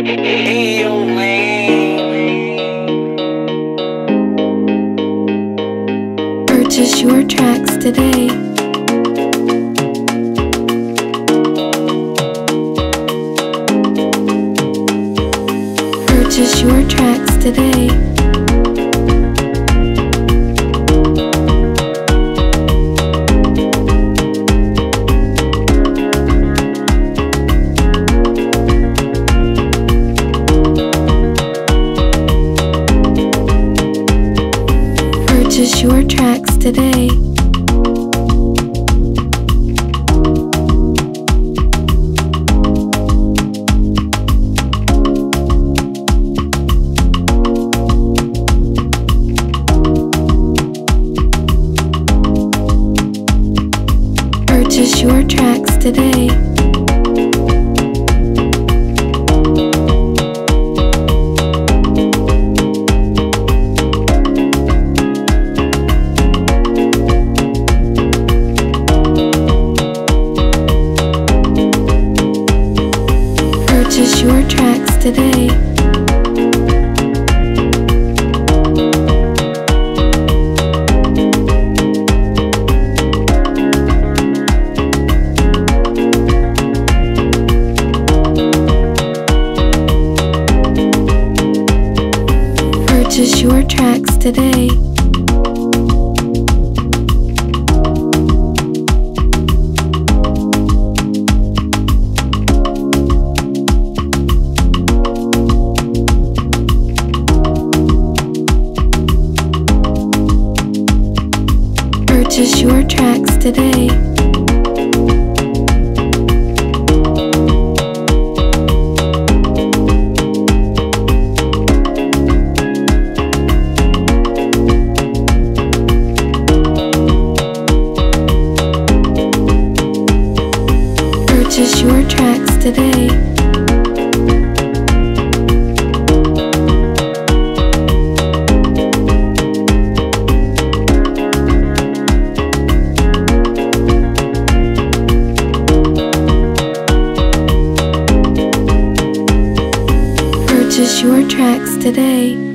Purchase your tracks today. Purchase your tracks today. Purchase your tracks today. Purchase your tracks today. Purchase your tracks today. Purchase your tracks today. Purchase your tracks today. Purchase your tracks today. Purchase your tracks today.